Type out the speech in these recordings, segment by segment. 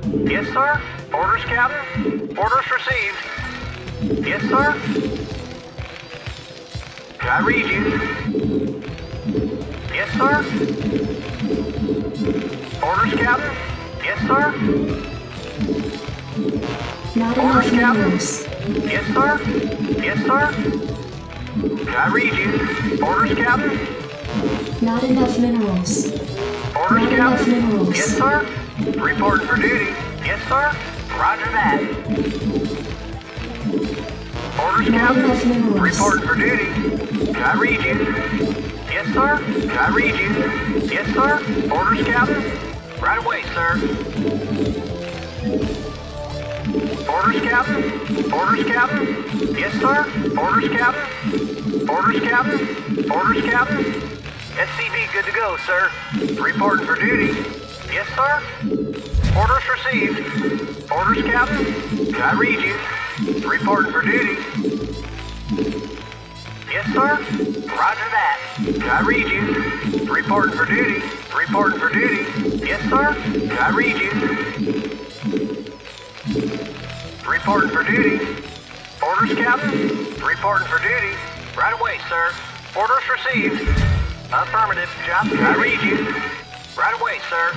Yes, sir. Orders, Captain. Orders received. Yes, sir. I read you. Yes, sir. Orders, Captain. Yes, sir. Not Orders, enough Captain. minerals. Yes, sir. Yes, sir. I read you. Orders, Captain. Not enough minerals. Orders, Not enough Captain. minerals. Yes, sir. Reporting for duty. Yes, sir. Roger that. Orders, Not Captain. enough minerals. Reporting for duty. I read you. Yes, sir. I read you. Yes, sir. Orders, Captain. Right away, sir. Orders, Captain. Orders, Captain. Yes, sir. Orders, Captain. Orders, Captain. Orders, Captain. SCV good to go, sir. Reporting for duty. Yes, sir. Orders received. Orders, Captain. I read you. Reporting for duty. Yes, sir. Roger that. I read you. Reporting for duty. Reporting for duty. Yes, sir. I read you. Reporting for duty. Orders, Captain. Reporting for duty. Right away, sir. Orders received. Affirmative. Job. I read you. Right away, sir.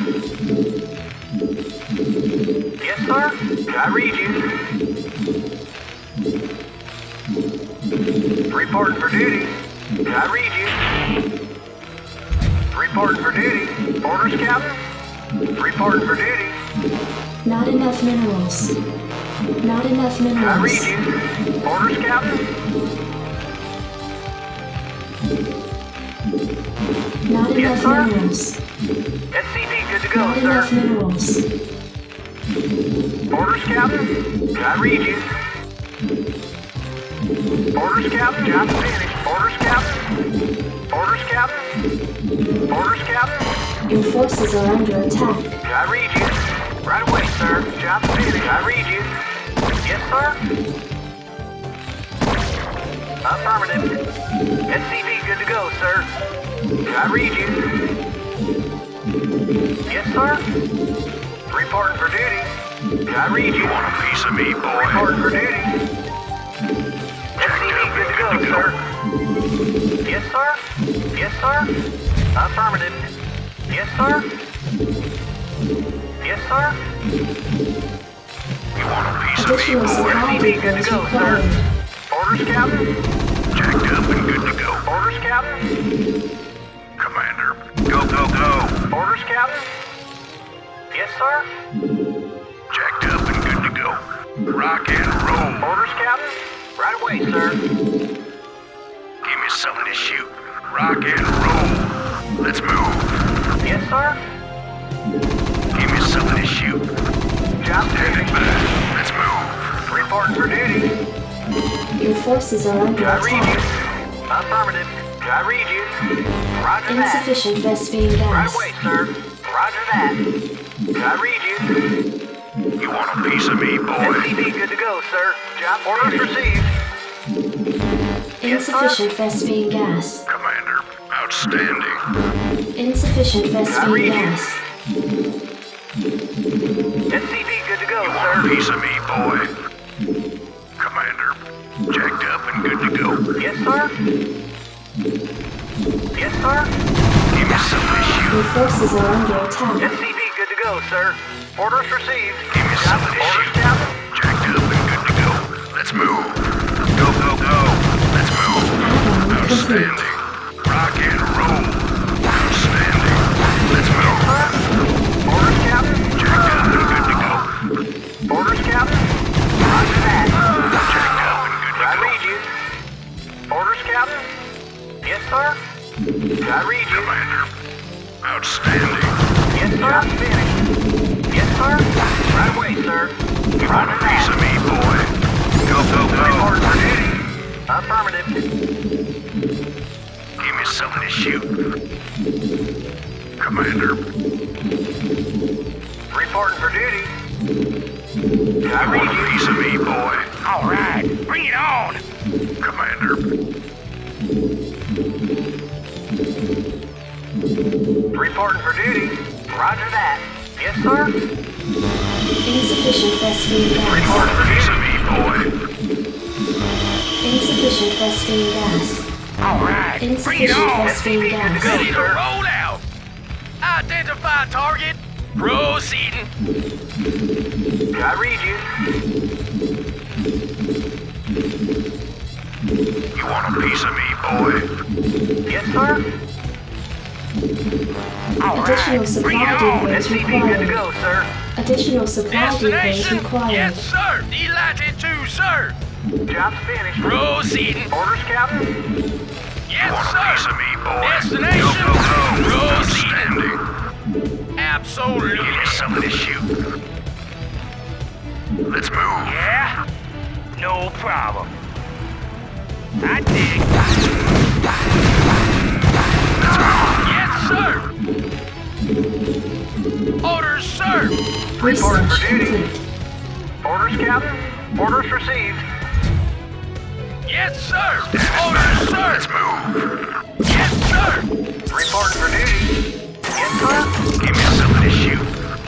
Yes, sir. I read you. Reporting for duty. I read you. Reporting for duty. Orders, Captain. Reporting for duty. Not enough minerals. Not enough minerals. I read you. Orders, Captain. Not Yes, enough sir. minerals. SCV good to go, Not sir. enough minerals. Orders, Captain. I read you. Orders, Captain. Job finished. Orders, Captain. Orders, Captain. Orders, Captain. Your forces are under attack. I read you. Right away, sir. Job finished. I read you. Yes, sir. Affirmative. SCV good to go, sir. I read you. Yes, sir. Reporting for duty. I read you. Want a piece of me, boy? Reporting for duty. SCV good to go, sir. Yes, sir. Yes, sir. Affirmative. Yes, sir. Yes, sir. You want a piece of me, Additional boy? supply SCV good to depots go, sir. required. Orders, Captain. Jacked up and good to go. Orders, Captain. Commander, go, go, go. Orders, Captain. Yes, sir. Jacked up and good to go. Rock and roll. Orders, Captain. Right away, sir. Give me something to shoot. Rock and roll. Let's move. Yes, sir. Give me something to shoot. Job Standing finished. back. Let's move. Reporting for duty. Your forces are under I read you. attack. Affirmative. I read you. Roger that. Insufficient Vespine Right gas. away, sir. Roger that. I read you. You want a piece of me, boy? SCV good to go, sir. Job orders received. Yes, sir. Insufficient Vespine gas. Commander, outstanding. Insufficient I Vespine read you. gas. SCV good to go, You want a sir. piece of me, boy? Commander, jacked up and good to go. Yes, sir. Yes, sir. Give me something to shoot. Your forces are under attack. SCV good to go, sir. Orders received. Give me something to Orders, shoot. Captain. Jacked up and good to go. Let's move. Go, go, go. Let's move. Add-on complete. Outstanding. Rock and roll. Outstanding. Let's move. Sir. Orders, Captain. Jacked up and good to go. Orders, Captain. Roger that. Jacked up and good to I go. read you. Orders, Captain. Yes, sir. I read you. Commander, outstanding. Yes, sir. Job finished. Yes, sir. Right away, sir. You want a Roger piece that. of me, boy? Go, go, Report go. for duty. Affirmative. Give me something to shoot. Commander, Reporting for duty. I you read want a you. piece of me, boy? All right, bring it on. Commander, Reporting for duty. Roger that. Yes, sir. Insufficient phosphine Report gas. a piece of me, boy. Insufficient phosphine gas. All right. Bring it Insufficient on. phosphine gas. Ready to roll out. Identify target. Proceeding. I read you. You want a piece of me, boy? Yes, sir. All Additional right. Bring it supply on. depots SCV good to required. go, sir. Additional supply depots Destination. required. Yes, sir. Delighted to, sir. Job's finished. Proceeding. Orders, Captain. Yes, Want a piece sir. of me, boy? Destination. Go, go, go. Proceeding. Outstanding. Absolutely. Give me some of this shoot. Let's move. Yeah? No problem. I dig. Yes, sir. Orders, sir. Reporting Research for duty. complete. Orders, Captain. Orders received. Yes, sir. Orders, sir. Let's move. Yes, sir. Reporting for duty. Yes, sir. Give me some of this shoot.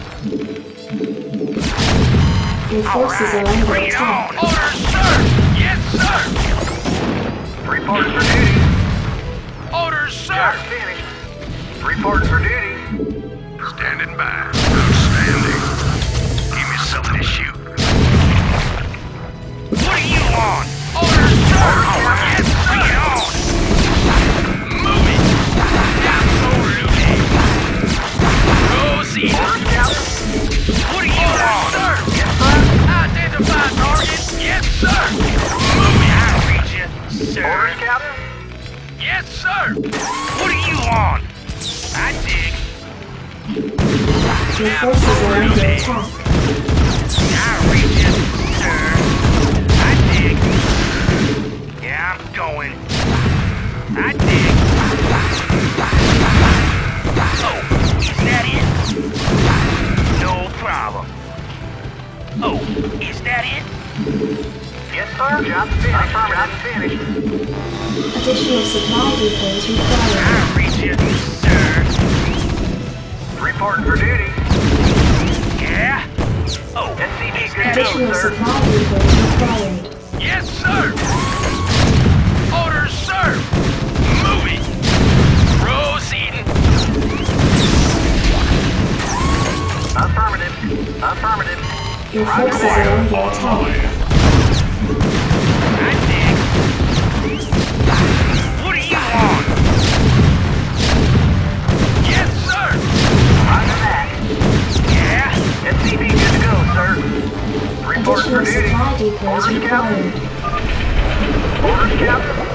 Your forces are under Bring it attack. on. Orders, sir. Yes, sir. Reporting for duty. Orders, sir. Job's finished. Reporting for duty. Standing by. Outstanding. Give me some of this shoot. What do you want? Orders, sir. Yes, bring it on. Move it. Absolutely. Proceed. Orders, Captain. What do you want? Sir. Yes, sir. Identify target. Yes, sir. Move it. I read you, sir. Orders, Captain. Yes, sir. What do you want? I dig. Your forces are under attack. I read you, sir. I dig. Yeah, I'm going. I dig. Oh, is that it? No problem. Oh, is that it? Yes, sir. Job's finished. Job's finished. Additional supply depots required. I read you, sir. Reporting for duty. Yeah? Oh, SCV is good that to it? Additional go, sir. supply depots required. Yes, sir. Orders, sir. Moving. Proceeding. Affirmative. Affirmative. Your forces are under attack. I dig. What do you want? Yes, sir. On the back. Yeah? SCV good to go, sir. Reporting for Additional duty. supply depots Orders, required. Captain. Orders, Captain.